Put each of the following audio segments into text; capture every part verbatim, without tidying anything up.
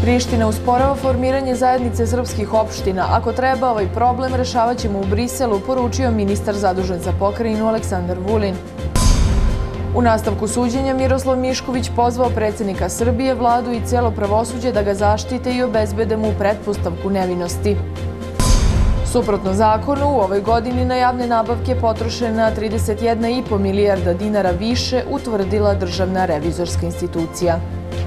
Priština usporava formiranje zajednice srpskih opština. Ako treba, ovaj problem rešavat ćemo u Briselu, poručio ministar zadužen za pokrajinu Aleksandar Vulin. U nastavku suđenja Miroslav Mišković pozvao predsjednika Srbije, vladu i celo pravosuđe da ga zaštite i obezbede mu pretpostavku nevinosti. Suprotno zakonu, u ovoj godini na javne nabavke potrošena trideset jedna i po milijarda dinara više, utvrdila Državna revizorska institucija.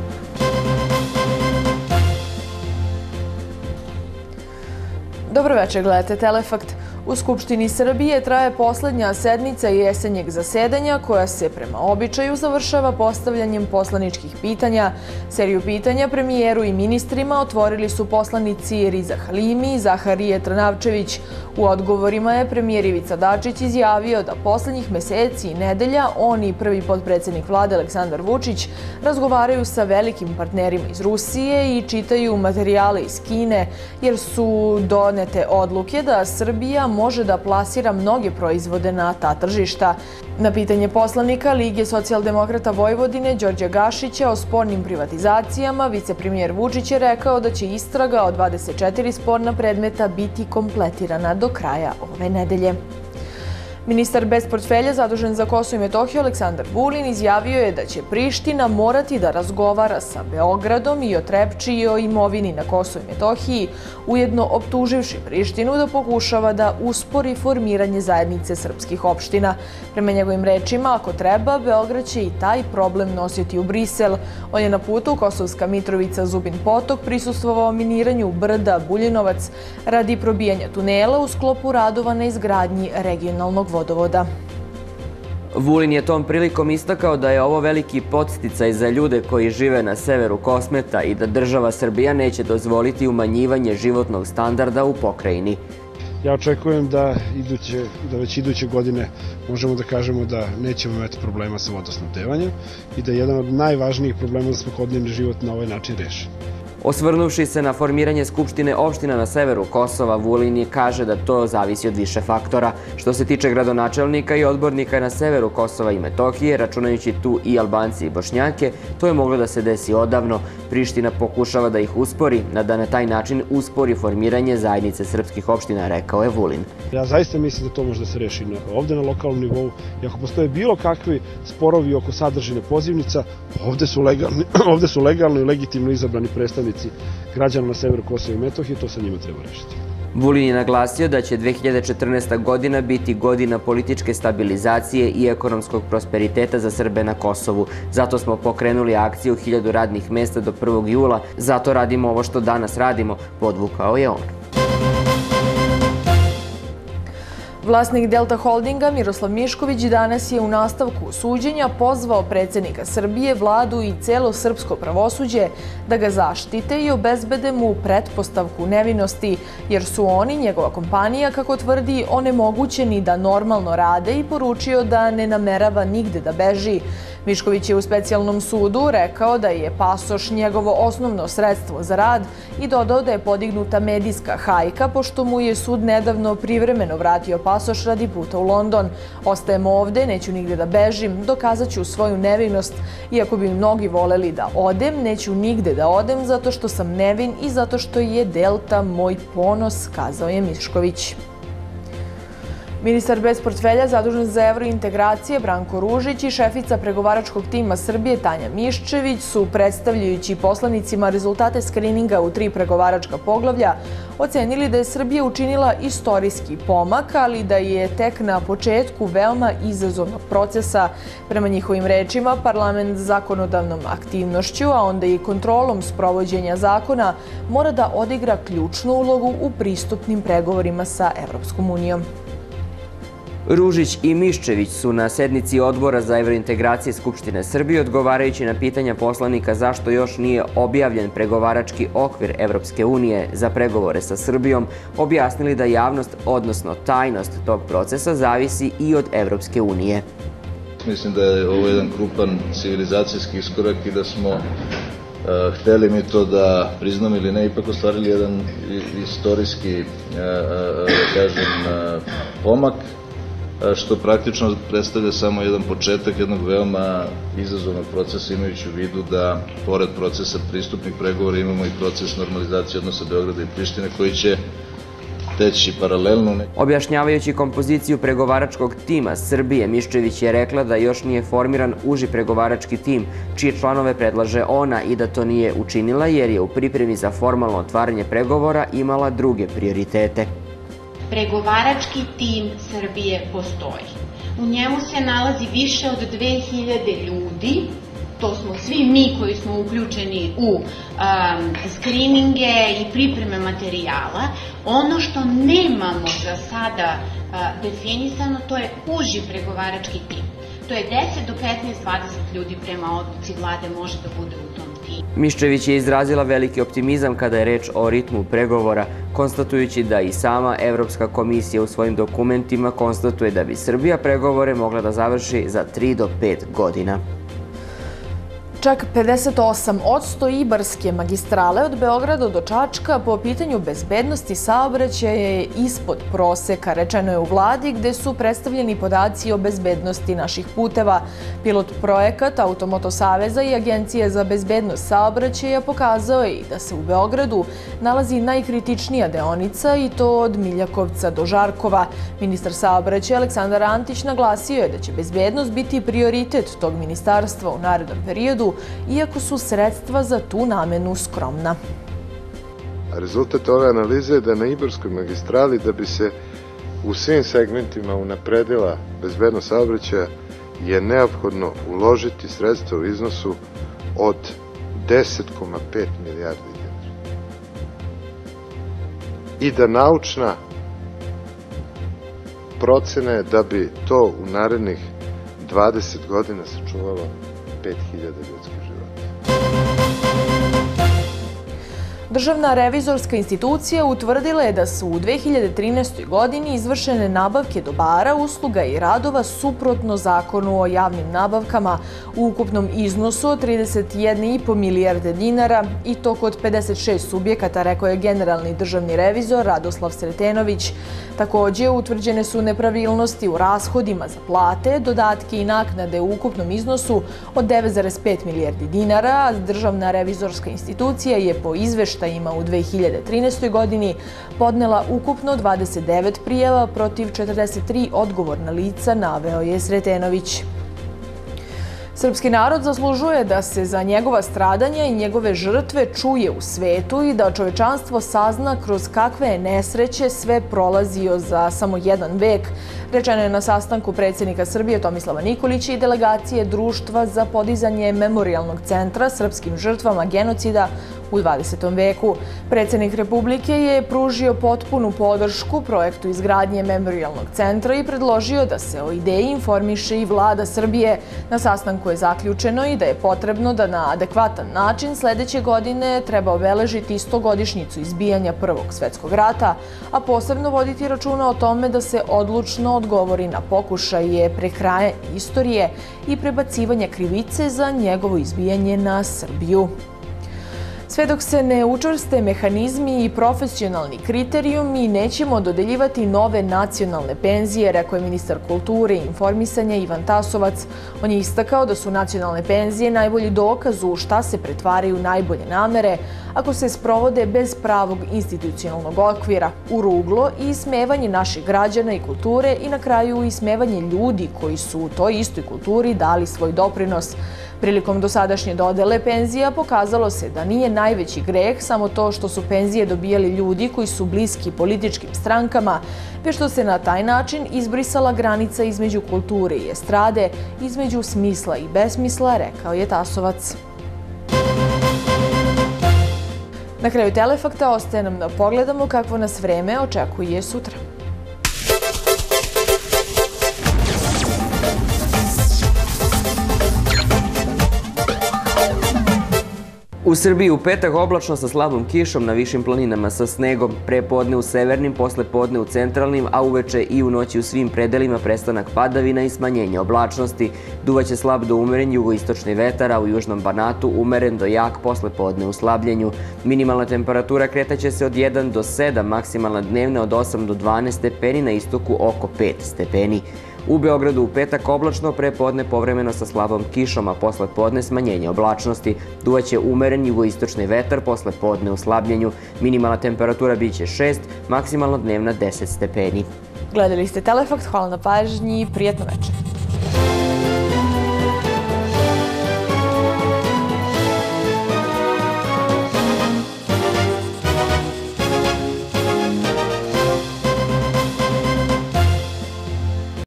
Dobro večer, gledate Telefakt. U Skupštini Srbije traje poslednja sednica jesenjeg zasedanja koja se prema običaju završava postavljanjem poslaničkih pitanja. Seriju pitanja premijeru i ministrima otvorili su poslanici Riza Halimi i Zaharije Trnavčević. U odgovorima je premijer Ivica Dačić izjavio da poslednjih meseci i nedelja on i prvi potpredsjednik vlade Aleksandar Vučić razgovaraju sa velikim partnerima iz Rusije i čitaju materijale iz Kine, jer su donete odluke da Srbija može da plasira mnoge proizvode na ta tržišta. Na pitanje poslanika Lige socijaldemokrata Vojvodine Đorđa Gašića o spornim privatizacijama, vicepremijer Vučić je rekao da će istraga o dvadeset četiri sporna predmeta biti kompletirana do kraja ove nedelje. Ministar bez portfelja zadužen za Kosovo i Metohiju Aleksandar Vulin izjavio je da će Priština morati da razgovara sa Beogradom i o Trepči i o imovini na Kosovu i Metohiji, ujedno optuživši Prištinu da pokušava da uspori formiranje zajednice srpskih opština. Prema njegovim rečima, ako treba, Beograd će i taj problem nositi u Brisel. On je na putu Kosovska Mitrovica Zubin Potok prisustvovao miniranju brda Buljinovac radi probijanja tunela u sklopu radova na izgradnji regionalnog vodovoda. Vulin je tom prilikom istakao da je ovo veliki podsticaj za ljude koji žive na severu Kosmeta i da država Srbija neće dozvoliti umanjivanje životnog standarda u pokrajini. Ja očekujem da, iduće, da već iduće godine možemo da kažemo da nećemo imati problema sa vodosnabdevanjem i da je jedan od najvažnijih problema za svakodnevni život na ovaj način rešen. Osvrnuvši se na formiranje Skupštine opština na severu Kosova, Vulin kaže da to zavisi od više faktora. Što se tiče gradonačelnika i odbornika na severu Kosova i Metohije, računajući tu i Albanci i Bošnjake, to je moglo da se desi odavno. Priština pokušava da ih uspori, da na taj način uspori formiranje zajednice srpskih opština, rekao je Vulin. Ja zaista mislim da to može da se reši ovde na lokalnom nivou i ako postoje bilo kakvi sporovi oko sadržine pozivnica, ovde su legalni, ovde su legalno i legitimno izabrani predstavnici građana na severu Kosova i Metohije, to sa njima treba rešiti. Vulin je naglasio da će dve hiljade četrnaesta. godina biti godina političke stabilizacije i ekonomskog prosperiteta za Srbe na Kosovu. Zato smo pokrenuli akciju hiljadu radnih mesta do prvog jula, zato radimo ovo što danas radimo, podvukao je on. Vlasnik Delta Holdinga Miroslav Mišković danas je u nastavku suđenja pozvao predsjednika Srbije, vladu i celo srpsko pravosuđe da ga zaštite i obezbede mu pretpostavku nevinosti, jer su oni, njegova kompanija, kako tvrdi, onemogućeni da normalno rade i poručio da ne namerava nigde da beži. Mišković je u specijalnom sudu rekao da je pasoš njegovo osnovno sredstvo za rad i dodao da je podignuta medijska hajka pošto mu je sud nedavno privremeno vratio pasoš radi puta u London. Ostajem ovde, neću nigde da bežim, dokazat ću svoju nevinost. Iako bi mnogi voleli da odem, neću nigde da odem zato što sam nevin i zato što je Delta moj ponos, kazao je Mišković. Ministar bez portfelja zadužen za evrointegracije Branko Ružić i šefica pregovaračkog tima Srbije Tanja Miščević su, predstavljajući poslanicima rezultate skrininga u tri pregovaračka poglavlja, ocenili da je Srbija učinila istorijski pomak, ali da je tek na početku veoma izazovnog procesa. Prema njihovim rečima, parlament zakonodavnom aktivnošću, a onda i kontrolom sprovođenja zakona, mora da odigra ključnu ulogu u pristupnim pregovorima sa Evropskom unijom. Ružić i Miščević su na sednici Odbora za evrointegracije Skupštine Srbije, odgovarajući na pitanja poslanika zašto još nije objavljen pregovarački okvir Evropske unije za pregovore sa Srbijom, objasnili da javnost, odnosno tajnost tog procesa, zavisi i od Evropske unije. Mislim da je ovo jedan krupan civilizacijski iskorak i da smo hteli mi to da priznamo ili ne, ipak ostvarili jedan istorijski, kažem, pomak. što praktično predstavlja samo jedan početak jednog veoma izazovnog procesa, imajući u vidu da pored procesa pristupnih pregovora imamo i proces normalizacije odnosa Beograda i Prištine koji će teći paralelno. Objašnjavajući kompoziciju pregovaračkog tima Srbije, Miščević je rekla da još nije formiran uži pregovarački tim, čije članove predlaže ona i da to nije učinila jer je u pripremi za formalno otvaranje pregovora imala druge prioritete. Pregovarački tim Srbije postoji. U njemu se nalazi više od dve hiljade ljudi, to smo svi mi koji smo uključeni u um, skrininge i pripreme materijala. Ono što nemamo za sada uh, definisano, to je uži pregovarački tim. To je deset do petnaest, dvadeset ljudi prema odluci vlade može da bude u tom timu. Miščević je izrazila veliki optimizam kada je reč o ritmu pregovora, konstatujući da i sama Evropska komisija u svojim dokumentima konstatuje da bi Srbija pregovore mogla da završi za tri do pet godina. Čak pedeset osam posto Ibarske magistrale od Beograda do Čačka po pitanju bezbednosti saobraćaja je ispod proseka, rečeno je u vladi, gde su predstavljeni podaci o bezbednosti naših puteva. Pilot projekat Automoto Saveza i Agencije za bezbednost saobraćaja pokazao je i da se u Beogradu nalazi najkritičnija deonica i to od Miljakovca do Žarkova. Ministar saobraćaja Aleksandar Antić naglasio je da će bezbednost biti prioritet tog ministarstva u narednom periodu, iako su sredstva za tu namenu skromna. Rezultat ove analize je da na Ibarskoj magistrali, da bi se u svim segmentima unapredila bezbednost saobraćaja, je neophodno uložiti sredstva u iznosu od deset zarez pet milijardi dinara. I da naučna procena je da bi to u narednih dvadeset godina sačuvalo pet hiljada ljudskih života. Državna revizorska institucija utvrdila je da su u dve hiljade trinaestoj. godini izvršene nabavke dobara, usluga i radova suprotno Zakonu o javnim nabavkama u ukupnom iznosu od trideset jedna i po milijarde dinara i to kod pedeset šest subjekata, rekao je generalni državni revizor Radoslav Sretenović. Takođe, utvrđene su nepravilnosti u rashodima za plate, dodatke i naknade u ukupnom iznosu od devet zarez pet milijardi dinara, a Državna revizorska institucija je po izveštajima u dve hiljade trinaestoj. godini podnela ukupno dvadeset devet prijava protiv četrdeset tri odgovorna lica, naveo je Sretenović. Srpski narod zaslužuje da se za njegova stradanja i njegove žrtve čuje u svetu i da čovečanstvo sazna kroz kakve je nesreće sve prolazio za samo jedan vek, rečeno je na sastanku predsjednika Srbije Tomislava Nikolića i delegacije Društva za podizanje memorijalnog centra srpskim žrtvama genocida u dvadesetom veku. Predsjednik Republike je pružio potpunu podršku projektu izgradnje memorijalnog centra i predložio da se o ideji informiše i vlada Srbije. Na sastanku je zaključeno i da je potrebno da na adekvatan način sledeće godine treba obeležiti stogodišnjicu izbijanja Prvog svetskog rata, a posebno voditi računa o tome da se odlučno odgovori na pokušaje prekrajanja istorije i prebacivanja krivice za njegovo izbijanje na Srbiju. Sve dok se ne učvrste mehanizmi i profesionalni kriterijumi, nećemo dodeljivati nove nacionalne penzije, rekao je ministar kulture i informisanja Ivan Tasovac. On je istakao da su nacionalne penzije najbolji dokaz u šta se pretvaraju najbolje namere ako se sprovode bez pravog institucionalnog okvira, u ruglo i ismevanje naših građana i kulture i na kraju ismevanje ljudi koji su u toj istoj kulturi dali svoj doprinos. Prilikom dosadašnje dodele penzija pokazalo se da nije najveći greh samo to što su penzije dobijali ljudi koji su bliski političkim strankama, već što se na taj način izbrisala granica između kulture i estrade, između smisla i besmisla, rekao je Tasovac. Na kraju Telefakta ostaje nam da pogledamo kakvo nas vreme očekuje sutra. U Srbiji u petak oblačno sa slabom kišom, na višim planinama sa snegom, pre podne u severnim, posle podne u centralnim, a uveče i u noći u svim predelima prestanak padavina i smanjenje oblačnosti. Duvaće slab do umeren jugoistočni vetar, a u južnom Banatu umeren do jak posle podne u slabljenju. Minimalna temperatura kretaće se od jedan do sedam, maksimalna dnevna od osam do dvanaest stepeni, na istoku oko pet stepeni. U Beogradu u petak oblačno, pre podne povremeno sa slabom kišom, a posle podne smanjenje oblačnosti. Duvaće umeren jugoistočni vetar, posle podne u slabljenju. Minimalna temperatura biće šest, maksimalno dnevna deset stepeni. Gledali ste Telefakt, hvala na pažnji i prijatno večer.